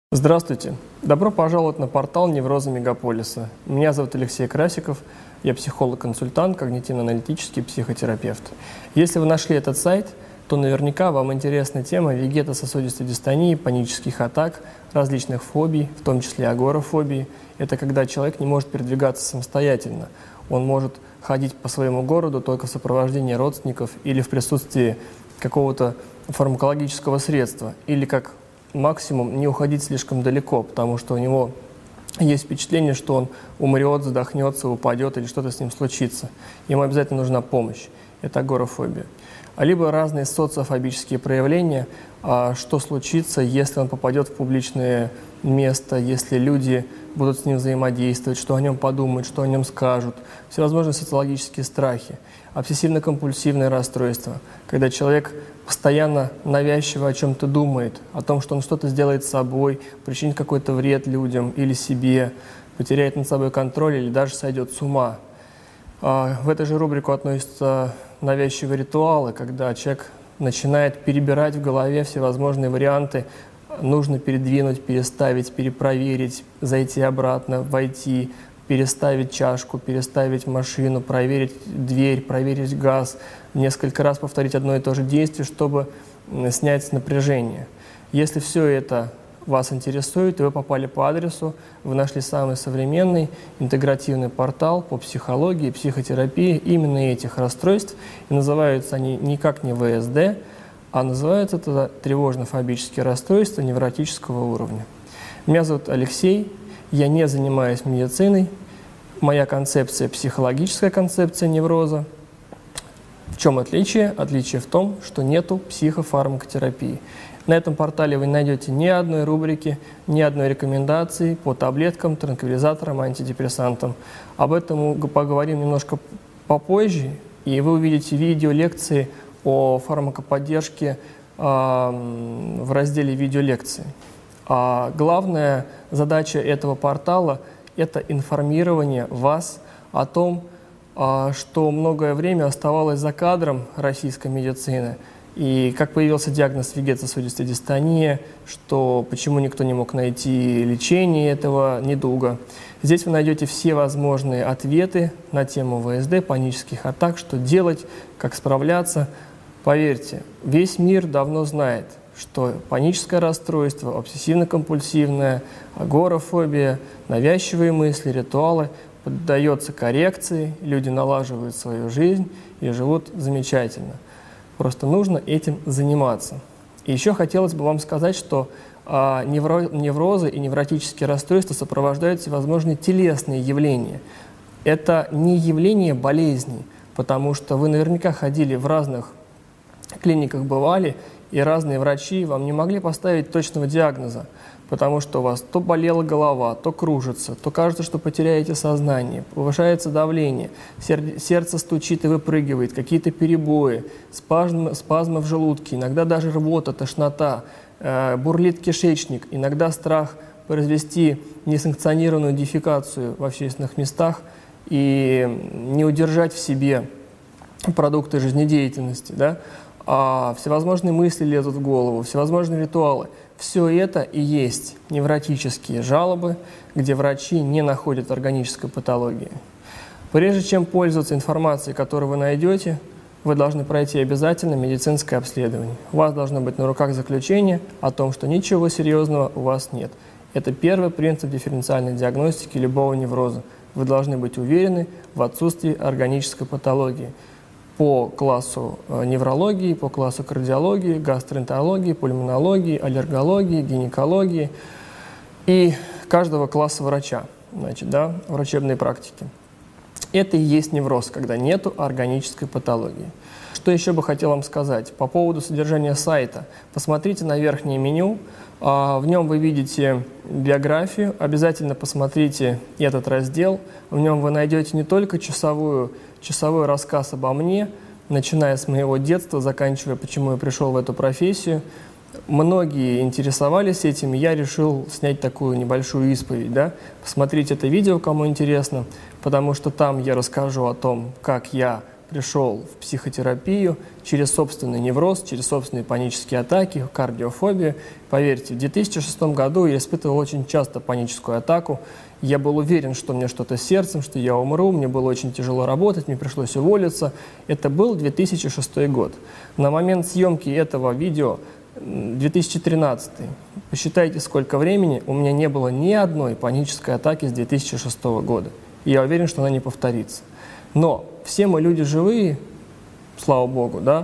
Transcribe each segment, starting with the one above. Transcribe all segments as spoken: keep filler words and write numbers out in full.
Здравствуйте! Добро пожаловать на портал «Неврозы Мегаполиса». Меня зовут Алексей Красиков, я психолог-консультант, когнитивно-аналитический психотерапевт. Если вы нашли этот сайт, то наверняка вам интересна тема вегетососудистой дистонии, панических атак, различных фобий, в том числе агорафобии. Это когда человек не может передвигаться самостоятельно. Он может ходить по своему городу только в сопровождении родственников или в присутствии какого-то фармакологического средства, или как максимум не уходить слишком далеко, потому что у него есть впечатление, что он умрет, задохнется, упадет или что-то с ним случится. Ему обязательно нужна помощь. Это агорафобия. А либо разные социофобические проявления, а что случится, если он попадет в публичное место, если люди будут с ним взаимодействовать, что о нем подумают, что о нем скажут. Всевозможные социологические страхи. Обсессивно-компульсивное расстройство, когда человек постоянно навязчиво о чем-то думает, о том, что он что-то сделает с собой, причинит какой-то вред людям или себе, потеряет над собой контроль или даже сойдет с ума. В эту же рубрику относятся навязчивые ритуалы, когда человек начинает перебирать в голове всевозможные варианты, нужно передвинуть, переставить, перепроверить, зайти обратно, войти, переставить чашку, переставить машину, проверить дверь, проверить газ, несколько раз повторить одно и то же действие, чтобы снять напряжение. Если все это вас интересует, и вы попали по адресу, вы нашли самый современный интегративный портал по психологии, психотерапии именно этих расстройств. И называются они никак не вэ эс дэ, а называются это тревожно-фобические расстройства невротического уровня. Меня зовут Алексей. Я не занимаюсь медициной. Моя концепция – психологическая концепция невроза. В чем отличие? Отличие в том, что нету психофармакотерапии. На этом портале вы не найдете ни одной рубрики, ни одной рекомендации по таблеткам, транквилизаторам, антидепрессантам. Об этом мы поговорим немножко попозже, и вы увидите видео, лекции о фармакоподдержке э, в разделе «Видеолекции». А главная задача этого портала – это информирование вас о том, что многое время оставалось за кадром российской медицины, и как появился диагноз вегетососудистой дистонии, что почему никто не мог найти лечение этого недуга. Здесь вы найдете все возможные ответы на тему вэ эс дэ, панических атак, что делать, как справляться. Поверьте, весь мир давно знает, что паническое расстройство, обсессивно-компульсивное, агорафобия, навязчивые мысли, ритуалы поддается коррекции, люди налаживают свою жизнь и живут замечательно. Просто нужно этим заниматься. И еще хотелось бы вам сказать, что а, невро, неврозы и невротические расстройства сопровождают всевозможные телесные явления. Это не явление болезней, потому что вы наверняка ходили в разных клиниках, бывали, и разные врачи вам не могли поставить точного диагноза, потому что у вас то болела голова, то кружится, то кажется, что потеряете сознание, повышается давление, сердце стучит и выпрыгивает, какие-то перебои, спазмы, спазмы в желудке, иногда даже рвота, тошнота, э, бурлит кишечник, иногда страх произвести несанкционированную дефекацию в общественных местах и не удержать в себе продукты жизнедеятельности, да? А всевозможные мысли лезут в голову, всевозможные ритуалы. Все это и есть невротические жалобы, где врачи не находят органической патологии. Прежде чем пользоваться информацией, которую вы найдете, вы должны пройти обязательно медицинское обследование. У вас должно быть на руках заключение о том, что ничего серьезного у вас нет. Это первый принцип дифференциальной диагностики любого невроза. Вы должны быть уверены в отсутствии органической патологии. По классу неврологии, по классу кардиологии, гастроэнтерологии, пульмонологии, аллергологии, гинекологии и каждого класса врача, значит, да, врачебной практики. Это и есть невроз, когда нет органической патологии. Что еще бы хотел вам сказать по поводу содержания сайта. Посмотрите на верхнее меню, в нем вы видите биографию, обязательно посмотрите этот раздел. В нем вы найдете не только часовую часовой рассказ обо мне, начиная с моего детства, заканчивая, почему я пришел в эту профессию. Многие интересовались этим, и я решил снять такую небольшую исповедь. Да? Посмотрите это видео, кому интересно, потому что там я расскажу о том, как я пришел в психотерапию через собственный невроз, через собственные панические атаки, кардиофобию. Поверьте, в две тысячи шестом году я испытывал очень часто паническую атаку. Я был уверен, что у меня что-то с сердцем, что я умру, мне было очень тяжело работать, мне пришлось уволиться. Это был две тысячи шестой год. На момент съемки этого видео, две тысячи тринадцатый, посчитайте, сколько времени, у меня не было ни одной панической атаки с две тысячи шестого года. И я уверен, что она не повторится. Но все мы люди живые, слава богу, да,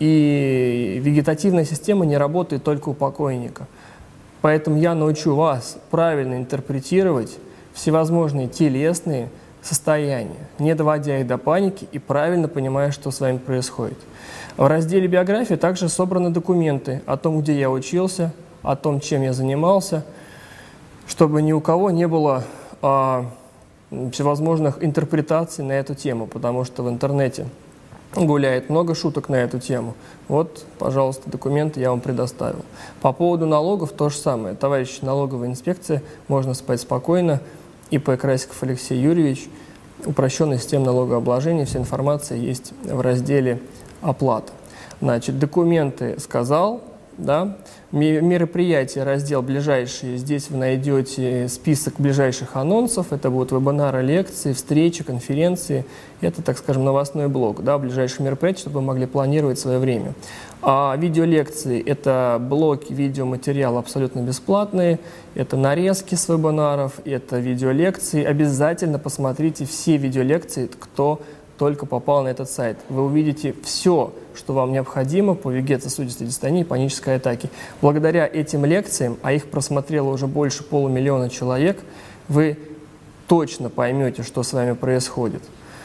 и вегетативная система не работает только у покойника. Поэтому я научу вас правильно интерпретировать всевозможные телесные состояния, не доводя их до паники и правильно понимая, что с вами происходит. В разделе биографии также собраны документы о том, где я учился, о том, чем я занимался, чтобы ни у кого не было а, всевозможных интерпретаций на эту тему, потому что в интернете гуляет много шуток на эту тему. Вот, пожалуйста, документы я вам предоставил. По поводу налогов то же самое. Товарищи, налоговая инспекция, можно спать спокойно. ИП Красиков Алексей Юрьевич, упрощенная система налогообложения, вся информация есть в разделе «Оплата». Значит, документы сказал, да, мероприятия, раздел «Ближайшие». Здесь вы найдете список ближайших анонсов. Это будут вебинары, лекции, встречи, конференции. Это, так скажем, новостной блок, да, ближайших мероприятий, чтобы вы могли планировать свое время. А видеолекции – это блоки видеоматериала абсолютно бесплатные. Это нарезки с вебинаров, это видеолекции. Обязательно посмотрите все видеолекции, кто только попал на этот сайт. Вы увидите все, что вам необходимо по вегетососудистой дистонии и панической атаке. Благодаря этим лекциям, а их просмотрело уже больше полумиллиона человек, вы точно поймете, что с вами происходит.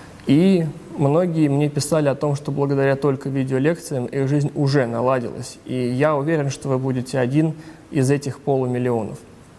И многие мне писали о том, что благодаря только видеолекциям их жизнь уже наладилась. И я уверен, что вы будете один из этих полумиллионов.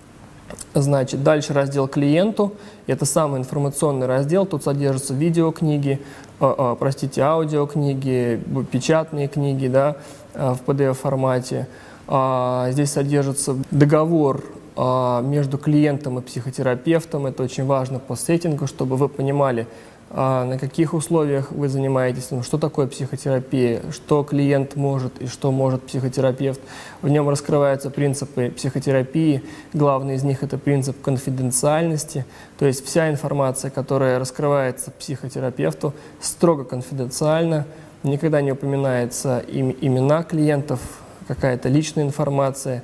Значит, дальше раздел «Клиенту». Это самый информационный раздел. Тут содержатся видеокниги, э, э, простите, аудиокниги, печатные книги, да, э, в пи ди эф-формате. Э, здесь содержится договор э, между клиентом и психотерапевтом. Это очень важно по сеттингу, чтобы вы понимали, на каких условиях вы занимаетесь, что такое психотерапия, что клиент может и что может психотерапевт. В нем раскрываются принципы психотерапии. Главный из них – это принцип конфиденциальности. То есть вся информация, которая раскрывается психотерапевту, строго конфиденциальна. Никогда не упоминается им, имена клиентов, какая-то личная информация,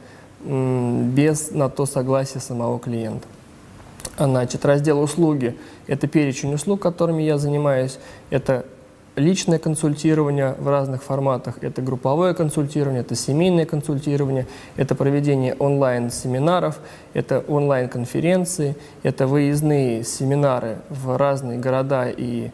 без на то согласия самого клиента. Значит, раздел «Услуги» – это перечень услуг, которыми я занимаюсь. Это личное консультирование в разных форматах, это групповое консультирование, это семейное консультирование, это проведение онлайн-семинаров, это онлайн-конференции, это выездные семинары в разные города и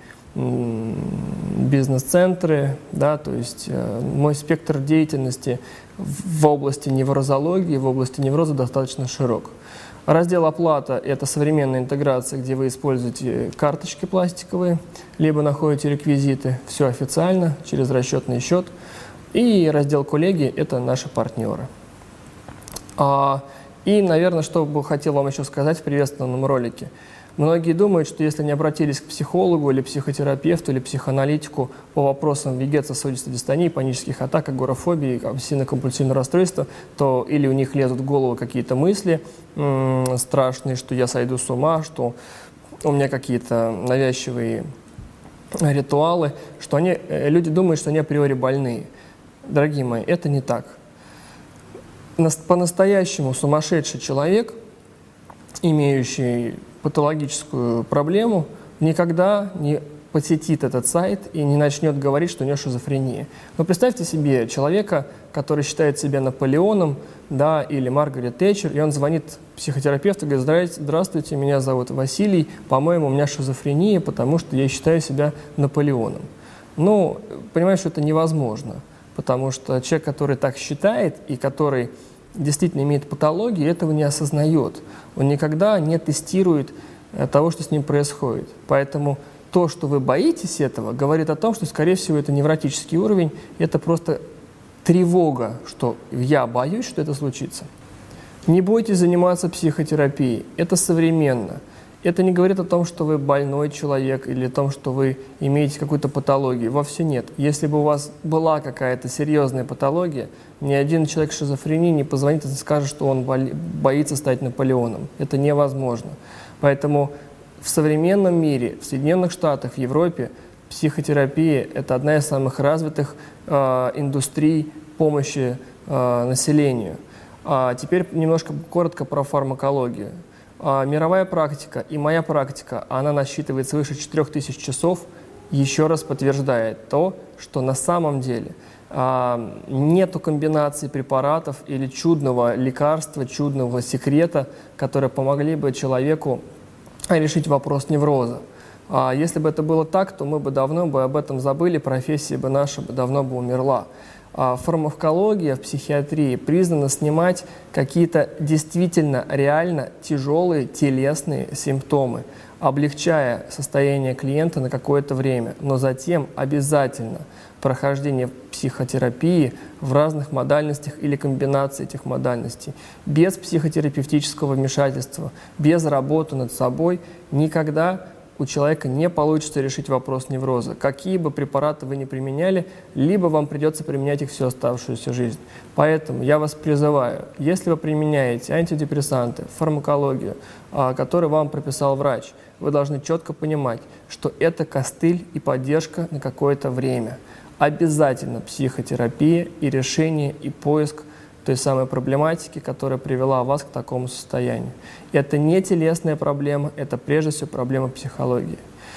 бизнес-центры, да, то есть э, мой спектр деятельности в области неврозологии, в области невроза достаточно широк. Раздел «Оплата» – это современная интеграция, где вы используете карточки пластиковые, либо находите реквизиты. Все официально, через расчетный счет. И раздел «Коллеги» – это наши партнеры. А, и, наверное, что бы хотел вам еще сказать в приветственном ролике. Многие думают, что если не обратились к психологу или психотерапевту или психоаналитику по вопросам вегетососудистой дистонии, панических атак, агорафобии, обсессивно-компульсивного расстройства, то или у них лезут в голову какие-то мысли м- страшные, что я сойду с ума, что у меня какие-то навязчивые ритуалы, что они, люди думают, что они априори больные. Дорогие мои, это не так. По-настоящему сумасшедший человек, имеющий патологическую проблему, никогда не посетит этот сайт и не начнет говорить, что у него шизофрения. Но представьте себе человека, который считает себя Наполеоном, да, или Маргарет Тэтчер, и он звонит психотерапевту и говорит: здравствуйте, меня зовут Василий, по-моему, у меня шизофрения, потому что я считаю себя Наполеоном. Ну, понимаешь, что это невозможно, потому что человек, который так считает и который действительно имеет патологию, этого не осознает. Он никогда не тестирует того, что с ним происходит. Поэтому то, что вы боитесь этого, говорит о том, что, скорее всего, это невротический уровень, это просто тревога, что я боюсь, что это случится. Не бойтесь заниматься психотерапией. Это современно. Это не говорит о том, что вы больной человек или о том, что вы имеете какую-то патологию. Вовсе нет. Если бы у вас была какая-то серьезная патология, ни один человек с шизофренией не позвонит и не скажет, что он боится стать Наполеоном. Это невозможно. Поэтому в современном мире, в Соединенных Штатах, в Европе, психотерапия – это одна из самых развитых э, индустрий помощи э, населению. А теперь немножко коротко про фармакологию. А мировая практика и моя практика, она насчитывает свыше четырёх тысяч часов, еще раз подтверждает то, что на самом деле а, нету комбинации препаратов или чудного лекарства, чудного секрета, которые помогли бы человеку решить вопрос невроза. А если бы это было так, то мы бы давно бы об этом забыли, профессия бы наша бы давно бы умерла. А фармакология в психиатрии признана снимать какие-то действительно реально тяжелые телесные симптомы, облегчая состояние клиента на какое-то время, но затем обязательно прохождение психотерапии в разных модальностях или комбинации этих модальностей. Без психотерапевтического вмешательства, без работы над собой никогда у человека не получится решить вопрос невроза. Какие бы препараты вы ни применяли, либо вам придется применять их всю оставшуюся жизнь. Поэтому я вас призываю, если вы применяете антидепрессанты, фармакологию, которую вам прописал врач, вы должны четко понимать, что это костыль и поддержка на какое-то время. Обязательно психотерапия и решение, и поиск той самой проблематики, которая привела вас к такому состоянию. Это не телесная проблема, это прежде всего проблема психологии.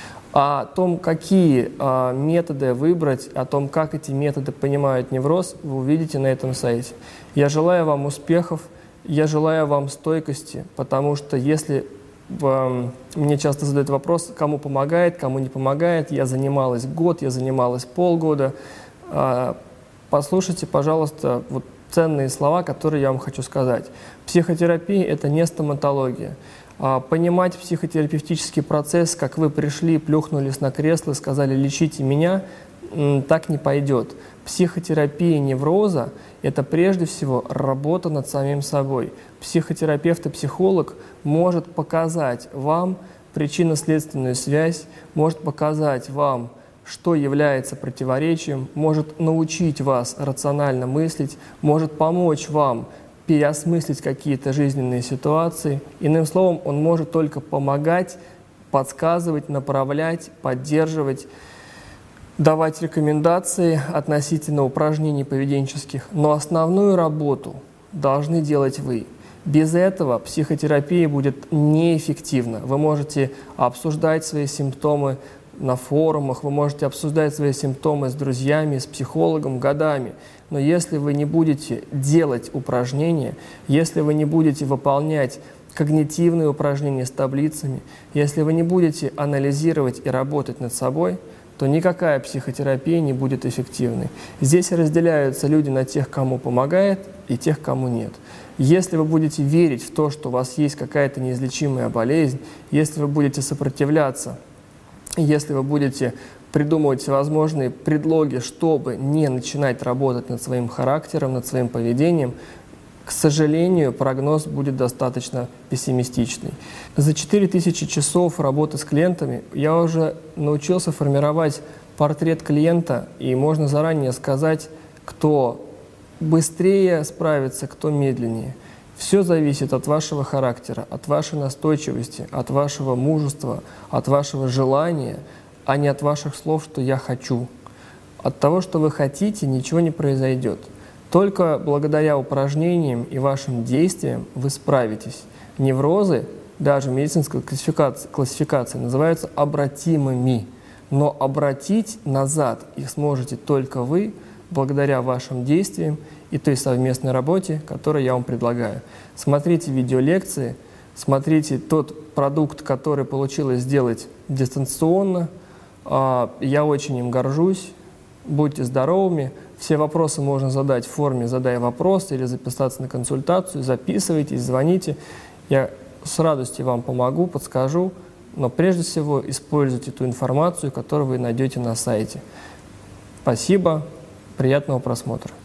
О том, какие а, методы выбрать, о том, как эти методы понимают невроз, вы увидите на этом сайте. Я желаю вам успехов, я желаю вам стойкости, потому что если э, мне часто задают вопрос, кому помогает, кому не помогает, я занималась год, я занималась полгода. Э, послушайте, пожалуйста, вот ценные слова, которые я вам хочу сказать. Психотерапия – это не стоматология. А понимать психотерапевтический процесс, как вы пришли, плюхнулись на кресло и сказали «лечите меня», так не пойдет. Психотерапия невроза – это прежде всего работа над самим собой. Психотерапевт и психолог может показать вам причинно-следственную связь, может показать вам, что является противоречием, может научить вас рационально мыслить, может помочь вам переосмыслить какие-то жизненные ситуации. Иным словом, он может только помогать, подсказывать, направлять, поддерживать, давать рекомендации относительно упражнений поведенческих. Но основную работу должны делать вы. Без этого психотерапия будет неэффективна. Вы можете обсуждать свои симптомы на форумах, вы можете обсуждать свои симптомы с друзьями, с психологом годами. Но если вы не будете делать упражнения, если вы не будете выполнять когнитивные упражнения с таблицами, если вы не будете анализировать и работать над собой, то никакая психотерапия не будет эффективной. Здесь разделяются люди на тех, кому помогает, и тех, кому нет. Если вы будете верить в то, что у вас есть какая-то неизлечимая болезнь, если вы будете сопротивляться, если вы будете придумывать всевозможные предлоги, чтобы не начинать работать над своим характером, над своим поведением, к сожалению, прогноз будет достаточно пессимистичный. За четыре тысячи часов работы с клиентами я уже научился формировать портрет клиента, и можно заранее сказать, кто быстрее справится, кто медленнее. Все зависит от вашего характера, от вашей настойчивости, от вашего мужества, от вашего желания, а не от ваших слов, что «я хочу». От того, что вы хотите, ничего не произойдет. Только благодаря упражнениям и вашим действиям вы справитесь. Неврозы, даже в медицинской классификации, классификации называются обратимыми, но обратить назад их сможете только вы, благодаря вашим действиям и той совместной работе, которую я вам предлагаю. Смотрите видеолекции, смотрите тот продукт, который получилось сделать дистанционно. Я очень им горжусь. Будьте здоровыми. Все вопросы можно задать в форме «Задай вопрос» или записаться на консультацию. Записывайтесь, звоните. Я с радостью вам помогу, подскажу, но прежде всего используйте ту информацию, которую вы найдете на сайте. Спасибо. Приятного просмотра.